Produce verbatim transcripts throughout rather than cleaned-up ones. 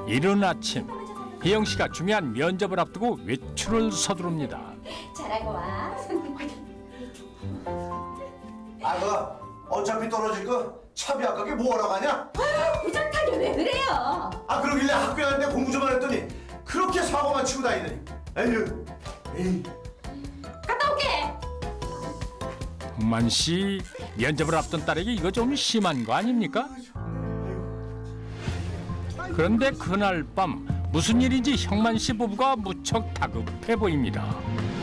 이른 아침, 혜영 씨가 중요한 면접을 앞두고 외출을 서두릅니다. 잘하고 와. 아, 그 어차피 떨어질 거 차비 아깝게 뭐하러 가냐? 아유, 부정타게 왜 그래요? 아, 그러길래 학교에 갔는데 공부 좀 하랬더니 그렇게 사고만 치고 다니더니. 에휴, 에이. 갔다 올게. 홍만 씨, 면접을 앞둔 딸에게 이거 좀 심한 거 아닙니까? 그런데 그날 밤 무슨 일인지 형만 씨 부부가 무척 다급해 보입니다.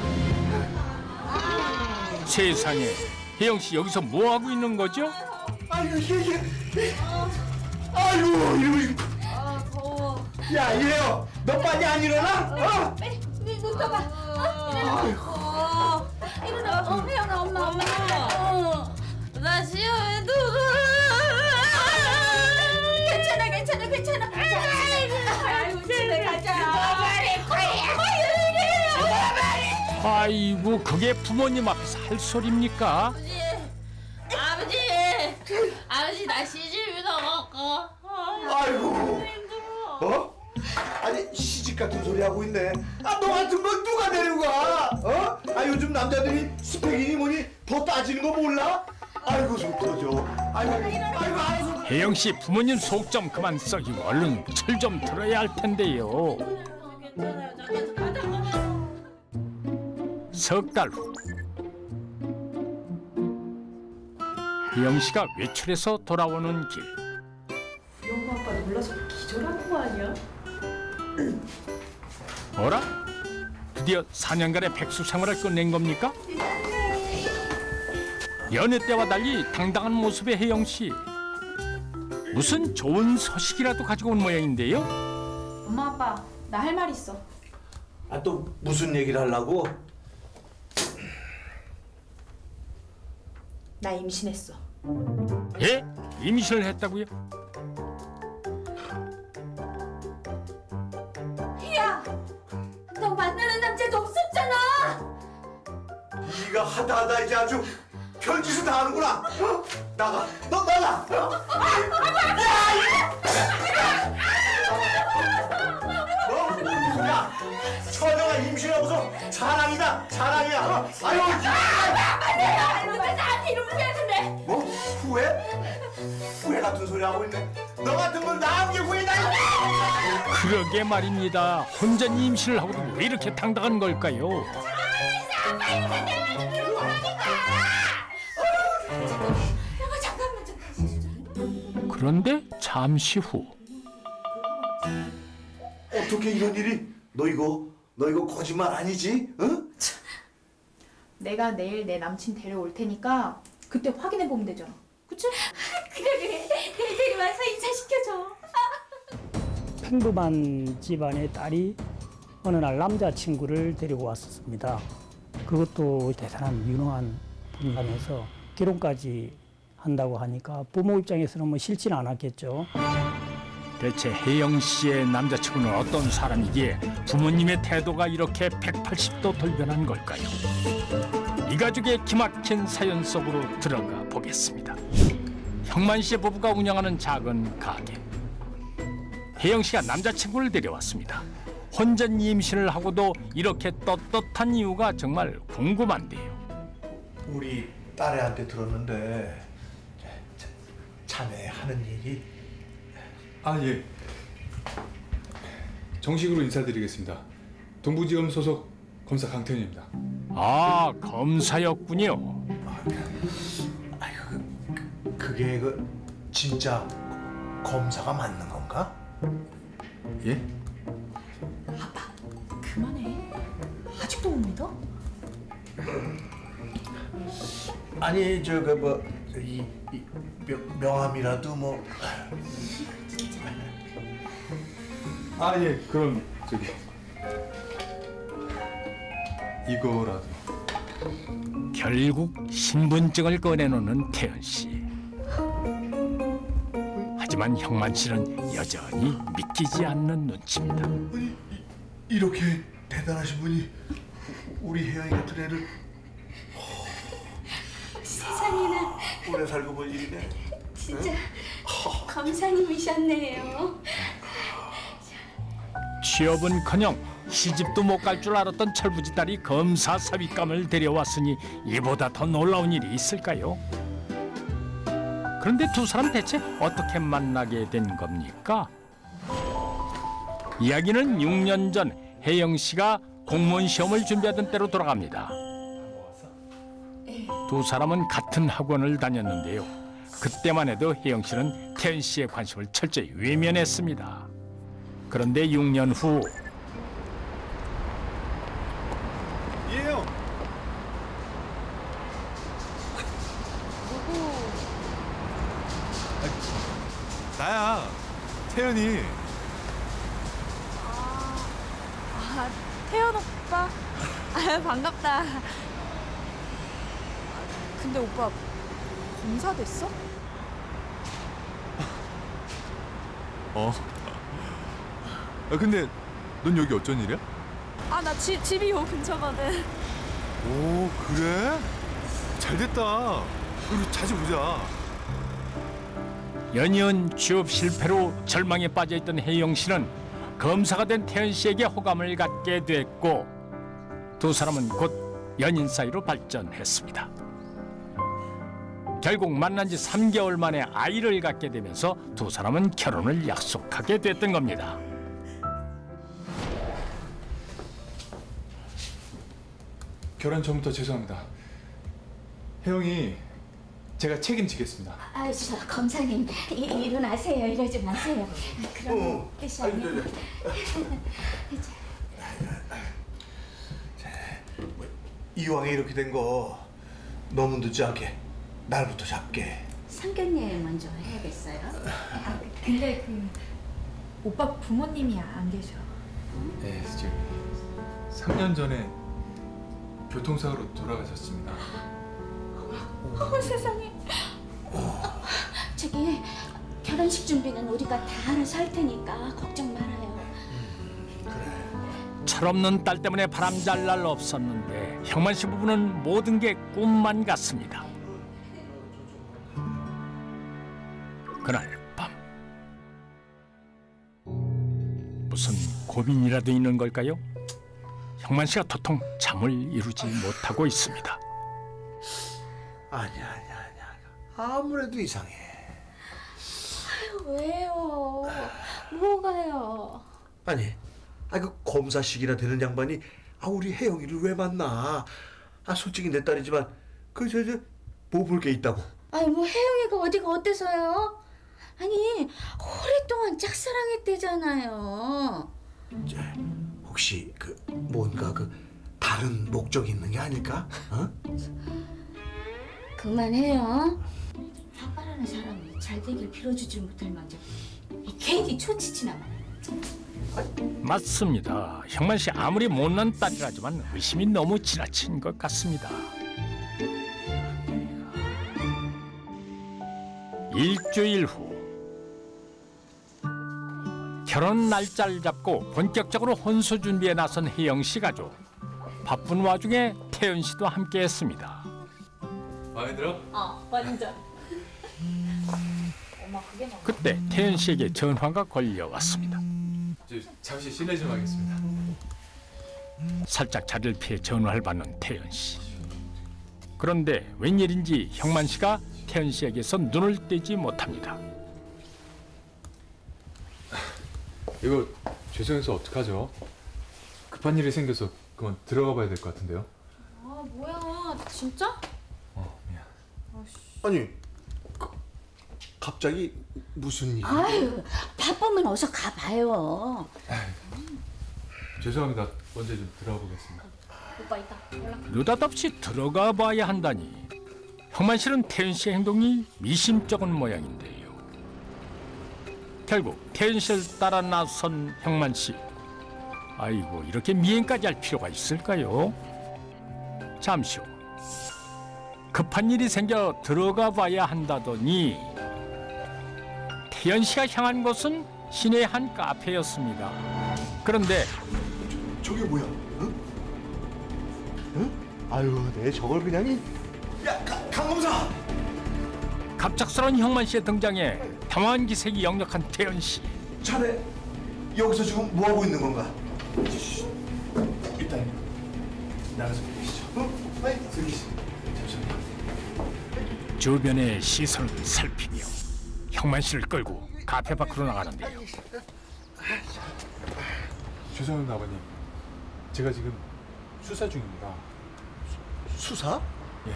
세상에, 혜영 씨 여기서 뭐 하고 있는 거죠? 아이고, 이게 이게. 아이고, 이러고. 아, 더워. 야, 이래요. 너 빨리 안 일어나? 어? 빨리 눈 떠봐. 어, 일어나. 일어나. 어, 혜영아, 엄마, 엄마. 어. 나 시험에도 괜찮아, 괜찮아, 괜찮아. 아이고, 집에 가자. 아이고, 그게 부모님 앞에서 할 소리입니까? 아버지, 아버지 나 시집이 나갈까? 아이고. 어? 아니, 시집 같은 소리 하고 있네. 아, 너 같은 건 누가 데리고 가? 어? 아, 요즘 남자들이 스펙이니 뭐니 더 따지는 거 몰라? 아이고, 속 터져. 아이고, 아이고, 알아서. 혜영 씨 부모님 속 좀 그만 썩이고 얼른 철 좀 들어야 할 텐데요. 괜찮아요. 잠깐 잠깐. 석 달 후, 혜영 씨가 외출해서 돌아오는 길. 우리 엄마 아빠 놀라서 기절하는 거 아니야? 어라? 드디어 사 년간의 백수 생활을 끝낸 겁니까? 여느 때와 달리 당당한 모습의 혜영 씨. 무슨 좋은 소식이라도 가지고 온 모양인데요. 엄마 아빠 나 할 말 있어. 아, 또 무슨 얘기를 하려고? 나 임신했어. 예? 임신을 했다고요? 야, 너 만나는 남자도 없었잖아. 네가 하다 하다 이제 아주 별짓을 다 하는구나. 어? 나가, 너 나가. 어? 너, 야, 처녀가 임신하고서 자랑이다, 자랑이야. 어? 아유, 누가 나한테 이런 소리 하는데? 뭐 후회? 후회 같은 소리 하고 있네. 너 같은 건 나한테 후회다. 그러게 말입니다. 혼자 임신을 하고도 왜 이렇게 당당한 걸까요? 그런데 잠시 후 어떻게 이런 일이? 너 이거, 너 이거 거짓말 아니지? 응? 내가 내일 내 남친 데려올 테니까 그때 확인해 보면 되잖아. 그치? 그래 그래. 내일 데려와서 인사시켜줘. 평범한 집안의 딸이 어느 날 남자친구를 데리고 왔었습니다. 그것도 대단한 유능한 분이라면서 결혼까지 한다고 하니까 부모 입장에서는 뭐 싫지는 않았겠죠. 대체 혜영 씨의 남자친구는 어떤 사람이기에 부모님의 태도가 이렇게 백팔십 도 돌변한 걸까요? 이 가족의 기막힌 사연 속으로 들어가 보겠습니다. 형만 씨의 부부가 운영하는 작은 가게. 혜영 씨가 남자친구를 데려왔습니다. 혼전 임신을 하고도 이렇게 떳떳한 이유가 정말 궁금한데요. 우리 딸애한테 들었는데 자, 자네 하는 일이. 아, 예. 정식으로 인사드리겠습니다. 동부지검 소속 검사 강태현입니다. 아, 검사였군요. 아이고, 그, 그게 그 진짜 검사가 맞는 건가? 예? 아빠 그만해. 아직도 못 믿어? 아니, 저 그 뭐 이 이, 명, 명함이라도 뭐. 아, 예. 그럼 저기 이거라도. 결국 신분증을 꺼내놓는 태연 씨. 하지만 형만 씨는 여전히 믿기지 않는 눈치입니다. 아니, 이, 이렇게 대단하신 분이 우리 혜영이 같은 애를 세상에나 오래 살고 볼 일이네. 진짜 검사님이셨네요. 취업은커녕 시집도 못 갈 줄 알았던 철부지 딸이 검사 사위감을 데려왔으니 이보다 더 놀라운 일이 있을까요? 그런데 두 사람 대체 어떻게 만나게 된 겁니까? 이야기는 육 년 전 혜영 씨가 공무원 시험을 준비하던 때로 돌아갑니다. 두 사람은 같은 학원을 다녔는데요. 그때만 해도 혜영 씨는 태연 씨의 관심을 철저히 외면했습니다. 그런데 육 년 후 이혜영. 나야, 태연이. 아, 태연 오빠? 아, 반갑다. 근데 오빠 검사 됐어? 어. 아, 근데 넌 여기 어쩐 일이야? 아, 나 집, 집이 요 근처거든. 오, 그래? 잘 됐다. 우리 자주 보자. 연이은 취업 실패로 절망에 빠져있던 혜영 씨는 검사가 된 태연 씨에게 호감을 갖게 됐고 두 사람은 곧 연인 사이로 발전했습니다. 결국 만난 지 삼 개월 만에 아이를 갖게 되면서 두 사람은 결혼을 약속하게 됐던 겁니다. 결혼 전부터 죄송합니다. 혜영이 제가 책임지겠습니다. 아, 저 검사님 이, 일어나세요. 이러지 마세요. 그럼 어. 뜻이 아니에요. 이왕에 이렇게 된 거 너무 늦지 않게 날부터 잡게. 상견례 먼저 해야겠어요. 아, 근데 그 오빠 부모님이 안 계셔. 네, 지금 삼 년 전에 교통사고로 돌아가셨습니다. 어, 세상에. 저기 결혼식 준비는 우리가 다 알아서 할 테니까 걱정 말아요. 철없는 딸 때문에 바람잘 날 없었는데 형만 씨 부부는 모든 게 꿈만 같습니다. 그날 밤 무슨 고민이라도 있는 걸까요? 형만 씨가 도통 잠을 이루지 못하고 있습니다. 아니야 아니야 아니야. 아무래도 이상해. 아유, 왜요? 뭐가요? 아니, 아 그 검사식이나 되는 양반이 아 우리 혜영이를 왜 만나? 아 솔직히 내 딸이지만 그 저 저 뭐 볼 게 있다고. 아니 뭐 혜영이가 어디가 어때서요? 아니 오랫동안 짝사랑했대잖아요. 저, 혹시 그 뭔가 그 다른 목적이 있는 게 아닐까? 어? 그만해요. 사과라는 사람이 잘 되길 빌어주질 못할 망정 괜히 초치치나만. 맞습니다. 형만 씨 아무리 못난 딸이라지만 의심이 너무 지나친 것 같습니다. 일주일 후 결혼 날짜를 잡고 본격적으로 혼수 준비에 나선 혜영 씨 가족. 바쁜 와중에 태연 씨도 함께했습니다. 마음에 들어? 어, 완전. 그때 태연 씨에게 전화가 걸려왔습니다. 저 잠시 실례 좀 하겠습니다. 살짝 자리를 피해 전화를 받는 태연 씨. 그런데 웬일인지 형만 씨가 태연 씨에게서 눈을 떼지 못합니다. 이거 죄송해서 어떡하죠? 급한 일이 생겨서 그만 들어가 봐야 될 것 같은데요. 아, 뭐야. 진짜? 어, 미안. 아니 그, 갑자기 무슨 일? 아유 바쁘면 어서 가봐요. 죄송합니다. 먼저 좀 들어가 보겠습니다. 오빠 이따 연락. 느닷없이 들어가 봐야 한다니. 형만 씨는 태연 씨의 행동이 미심쩍은 모양인데요. 결국 태연 씨를 따라 나선 형만 씨. 아이고 이렇게 미행까지 할 필요가 있을까요? 잠시 후 급한 일이 생겨 들어가 봐야 한다더니 태연 씨가 향한 곳은 시내 한 카페였습니다. 그런데 저게 뭐야? 응? 응? 아유, 내 저걸 그냥 이... 야, 강, 강 검사! 갑작스러운 형만 씨의 등장에 당황한 기색이 역력한 태연 씨. 자네 여기서 지금 뭐 하고 있는 건가? 일단 나가서 계시죠. 어? 아이 저기 잠시만요. 주변의 시선을 살피며 형만 씨를 끌고 카페 밖으로 나가는데요. 죄송합니다 아버님. 제가 지금 수사 중입니다. 수사? 예.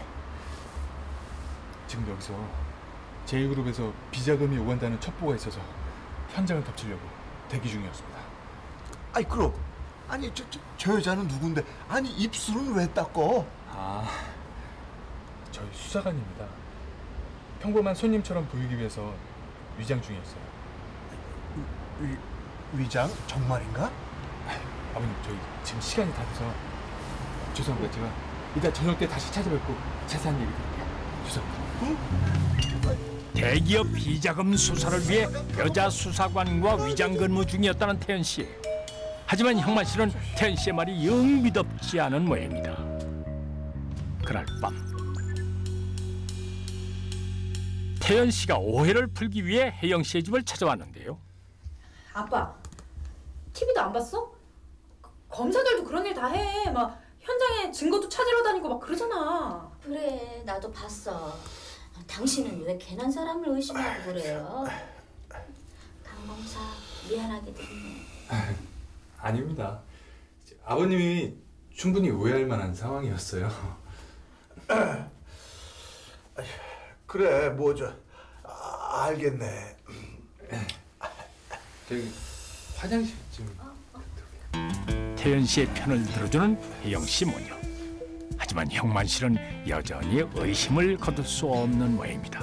지금 여기서 제이그룹에서 비자금이 오간다는 첩보가 있어서 현장을 덮치려고 대기 중이었습니다. 아니 그럼 아니 저, 저, 저 여자는 누군데? 아니 입술은 왜 닦어? 아, 저희 수사관입니다. 평범한 손님처럼 보이기 위해서 위장 중이었어요. 위, 위장? 정말인가? 아버님, 저희 지금 시간이 다 돼서 죄송합니다. 제가 이따 저녁 때 다시 찾아뵙고 자세한 얘기 드릴게요. 죄송합니다. 응? 대기업 비자금 수사를 위해 여자 수사관과 위장 근무 중이었다는 태연 씨. 하지만 형만 씨는 태연 씨의 말이 영 믿op지 않은 모양입니다. 그날 밤 태연 씨가 오해를 풀기 위해 혜영 씨의 집을 찾아왔는데요. 아빠, 티비도 안 봤어? 검사들도 그런 일 다 해. 막 현장에 증거도 찾으러 다니고 막 그러잖아. 그래, 나도 봤어. 당신은 왜 괜한 사람을 의심하고 그래요? 강 검사, 미안하게 됐네. 아닙니다. 아버님이 충분히 오해할 만한 상황이었어요. 그래 뭐 저 아, 알겠네. 저기 화장실 좀. 태연 씨의 편을 들어주는 혜영 씨 모녀. 하지만 형만 씨는 여전히 의심을 거둘 수 없는 모양입니다.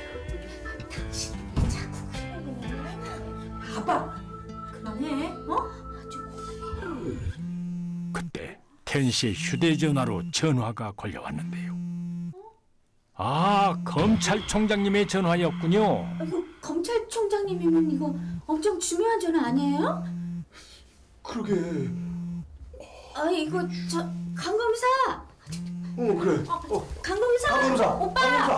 아빠, 그만해. 어? 그때 태연 씨의 휴대전화로 전화가 걸려왔는데요. 아, 검찰총장님의 전화였군요. 이거 검찰총장님이면 이거 엄청 중요한 전화 아니에요? 그러게. 아, 이거 저 강 검사. 어 그래. 어. 강 검사. 강 검사. 오빠.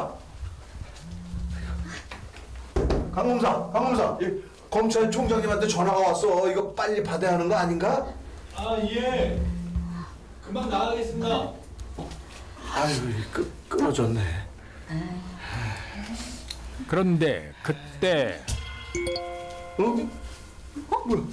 강 검사. 강 검사. 강 검사. 예, 검찰총장님한테 전화가 왔어. 이거 빨리 받아야 하는 거 아닌가? 아 예. 금방 나가겠습니다. 아유, 끄, 끊어졌네. 그런데 그때 어? 어? 뭐야?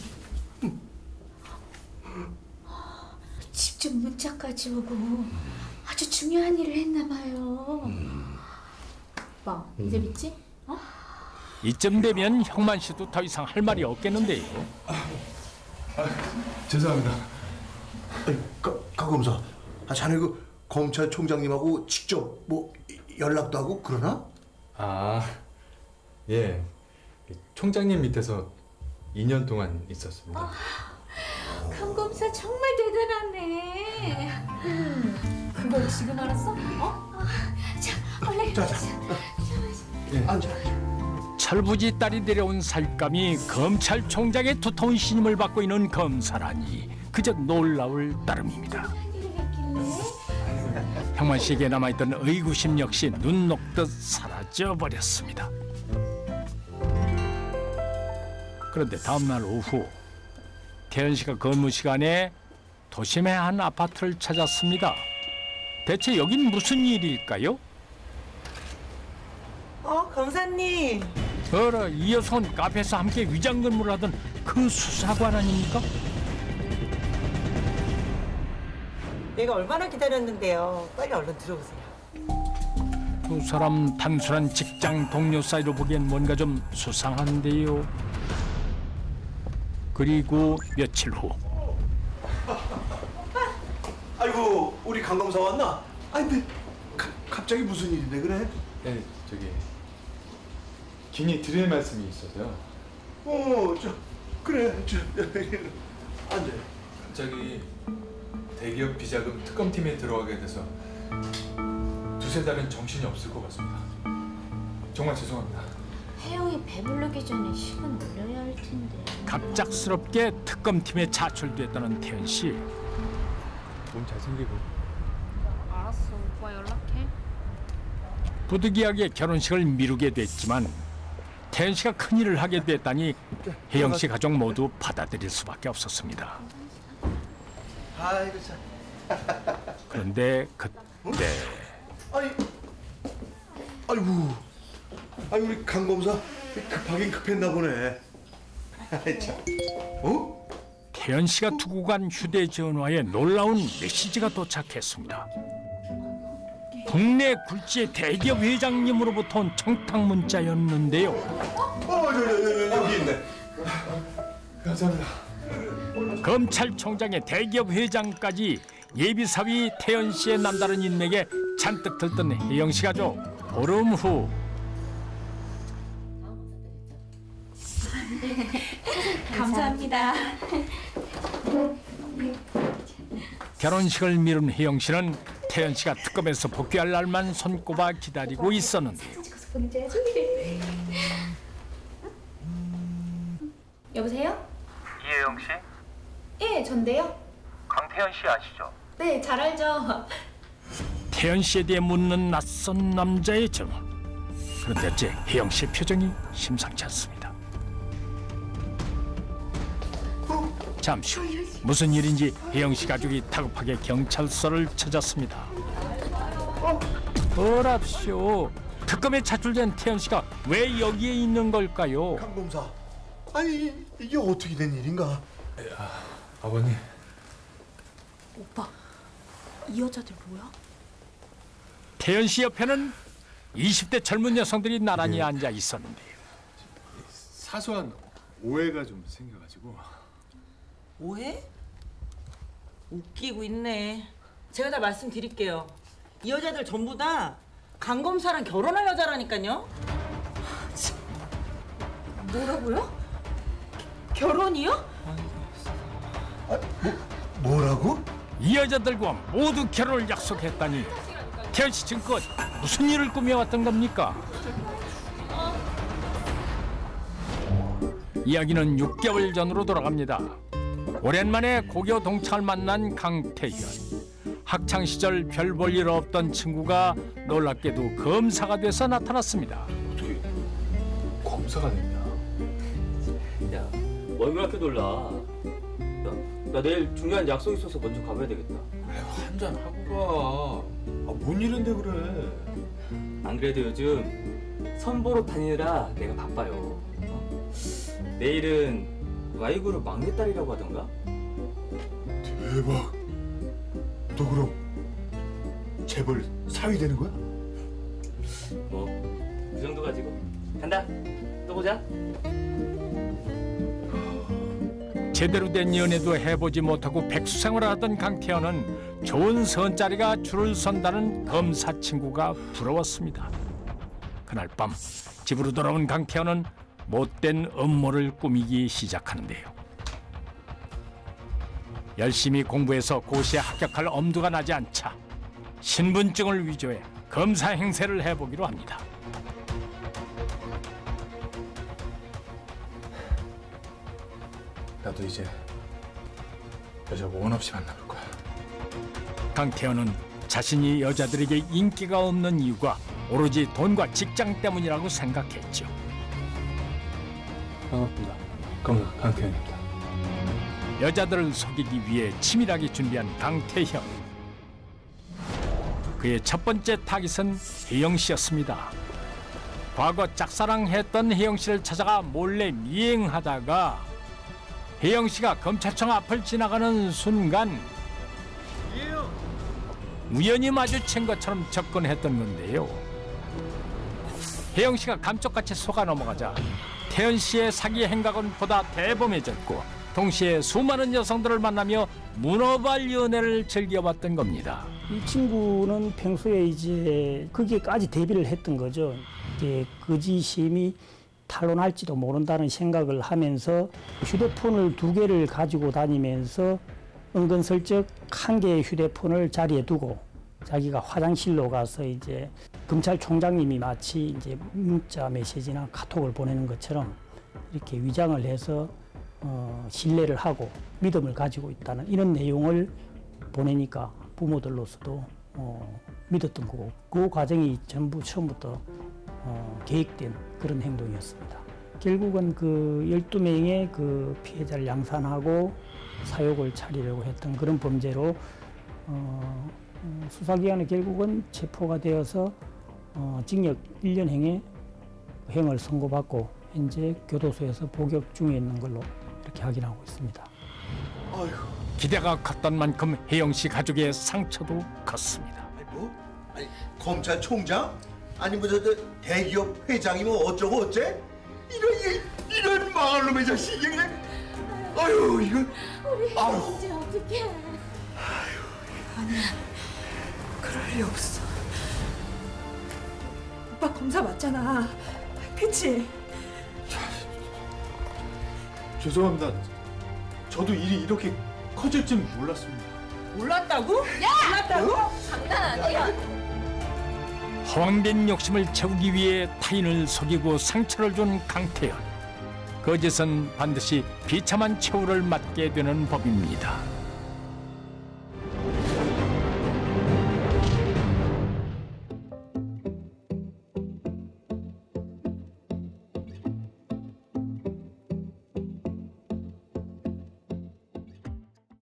직접 문자까지 오고 아주 중요한 일을 했나 봐요. 아빠, 이제 믿지? 어? 이쯤 되면 형만 씨도 더 이상 할 말이 없겠는데요. 아, 죄송합니다. 강, 강 검사. 아, 자네 그 검찰총장님하고 직접 뭐 연락도 하고 그러나? 아, 예. 총장님 밑에서 이 년 동안 있었습니다. 아, 강 검사 정말 대단하네. 음, 그걸 지금 알았어? 어? 자, 얼른. 자, 자. 예. 앉아. 철부지 딸이 데려온 살감이 검찰총장의 두터운 신임을 받고 있는 검사라니 그저 놀라울 따름입니다. 형만 씨에게 남아있던 의구심 역시 눈 녹듯 사라져 버렸습니다. 그런데 다음날 오후 태연 씨가 근무 시간에 도심의 한 아파트를 찾았습니다. 대체 여긴 무슨 일일까요? 어, 검사님. 어라, 이 녀석은 카페에서 함께 위장 근무를 하던 그 수사관 아닙니까? 내가 얼마나 기다렸는데요. 빨리 얼른 들어오세요. 두 사람 단순한 직장 동료 사이로 보기엔 뭔가 좀 수상한데요. 그리고 며칠 후. 아이고, 우리 강 검사 왔나? 아니 근데 가, 갑자기 무슨 일인데 그래? 네, 저기 긴히 드릴 말씀이 있어서요. 어, 저 그래, 저 앉아. 갑자기 대기업 비자금 특검팀에 들어가게 돼서 두세 달은 정신이 없을 것 같습니다. 정말 죄송합니다. 혜영이 배부르기 전에 식은 올려야 할 텐데. 갑작스럽게 특검팀에 차출됐다는 태연 씨. 몸 잘생기고. 알았어, 오빠 연락해. 부득이하게 결혼식을 미루게 됐지만 태연 씨가 큰일을 하게 됐다니 혜영 씨 가족 모두 받아들일 수밖에 없었습니다. 아이고 참. 그런데 그때 아니, 아이고, 아니 우리 강 검사 급하긴 급했나 보네. 아이 참, 어? 태연 씨가 두고 간 휴대전화에 놀라운 메시지가 도착했습니다. 국내 굴지의 대기업 회장님으로부터 온 청탁 문자였는데요. 어, 저, 저, 저, 여기 있네. 감사합니다. 검찰총장의 대기업 회장까지 예비사위 태연 씨의 남다른 인맥에 잔뜩 들뜬 혜영 씨 가족. 보름 후 감사합니다. 결혼식을 미룬 혜영 씨는 태연 씨가 특검에서 복귀할 날만 손꼽아 기다리고 있었는데요. 여보세요? 이혜영 씨? 예, 전데요. 강태현 씨 아시죠? 네, 잘 알죠. 태연 씨에 대해 묻는 낯선 남자의 전화. 그런데 어째 혜영 씨의 표정이 심상치 않습니다. 잠시 후 무슨 일인지 혜영 씨 가족이 다급하게 경찰서를 찾았습니다. 어랍쇼, 특검에 차출된 태연 씨가 왜 여기에 있는 걸까요? 강 검사, 아니 이게 어떻게 된 일인가? 아, 아버님. 오빠, 이 여자들 뭐야? 태연 씨 옆에는 이십 대 젊은 여성들이 나란히 네. 앉아 있었는데요. 사소한 오해가 좀 생겨가지고. 오해? 웃기고 있네. 제가 다 말씀드릴게요. 이 여자들 전부 다 강 검사랑 결혼할 여자라니까요. 뭐라고요? 결혼이요? 아, 뭐, 뭐라고? 이 여자들과 모두 결혼을 약속했다니 태연 씨 지금껏 무슨 일을 꾸며왔던 겁니까? 이야기는 육 개월 전으로 돌아갑니다. 오랜만에 고교 동창을 만난 강태현. 학창 시절 별 볼 일 없던 친구가 놀랍게도 검사가 돼서 나타났습니다. 어떻게 검사가 됐냐? 야, 뭘 그렇게 놀라? 야, 나 내일 중요한 약속 있어서 먼저 가봐야 되겠다. 한잔 하고 가. 아, 뭔 일인데 그래? 안 그래도 요즘 선보러 다니느라 내가 바빠요. 어? 내일은 Y그룹 막내딸이라고 하던가? 대박. 너 그럼 재벌 사위 되는 거야? 뭐, 그 정도 가지고. 간다. 또 보자. 제대로 된 연애도 해보지 못하고 백수생활을 하던 강태현은 좋은 선자리가 줄을 선다는 검사 친구가 부러웠습니다. 그날 밤 집으로 돌아온 강태현은 못된 음모를 꾸미기 시작하는데요. 열심히 공부해서 고시에 합격할 엄두가 나지 않자 신분증을 위조해 검사 행세를 해보기로 합니다. 나도 이제 여자 원 없이 만나볼 거야. 강태현은 자신이 여자들에게 인기가 없는 이유가 오로지 돈과 직장 때문이라고 생각했죠. 반갑습니다. 검사 강태현입니다. 여자들을 속이기 위해 치밀하게 준비한 강태현. 그의 첫 번째 타깃은 혜영 씨였습니다. 과거 짝사랑했던 혜영 씨를 찾아가 몰래 미행하다가 혜영 씨가 검찰청 앞을 지나가는 순간 우연히 마주친 것처럼 접근했던 건데요. 혜영 씨가 감쪽같이 속아 넘어가자 태연 씨의 사기 행각은 보다 대범해졌고 동시에 수많은 여성들을 만나며 문어발 연애를 즐겨봤던 겁니다. 이 친구는 평소에 이제 거기에까지 대비를 했던 거죠. 이제 거짓심이 탄로날지도 모른다는 생각을 하면서 휴대폰을 두 개를 가지고 다니면서 은근슬쩍 한 개의 휴대폰을 자리에 두고 자기가 화장실로 가서 이제 검찰총장님이 마치 이제 문자 메시지나 카톡을 보내는 것처럼 이렇게 위장을 해서 어, 신뢰를 하고 믿음을 가지고 있다는 이런 내용을 보내니까 부모들로서도 어, 믿었던 거고 그 과정이 전부 처음부터 어, 계획된 그런 행동이었습니다. 결국은 그 열두 명의 그 피해자를 양산하고 사욕을 차리려고 했던 그런 범죄로 어, 수사기관에 결국은 체포가 되어서 어, 징역 일 년형의 형을 선고받고 현재 교도소에서 복역 중에 있는 걸로 이렇게 확인하고 있습니다. 아이고. 기대가 컸던 만큼 혜영 씨 가족의 상처도 컸습니다. 아니 뭐? 아니 검찰총장? 아니 뭐 저 대기업 회장이 뭐 어쩌고 어째? 이런 이- 이런 망할 놈의 자식이 그냥. 아유 이거. 우리 아유. 이제 어떡해. 아니야. 그럴 리 없어. 오빠 검사 맞잖아. 그치? 죄송합니다. 저도 일이 이렇게 커질 줄 몰랐습니다. 몰랐다고? 야! 몰랐다고? 장난 아니야. 허황된 욕심을 채우기 위해 타인을 속이고 상처를 준 강태현. 거짓은 반드시 비참한 처우를 맞게 되는 법입니다.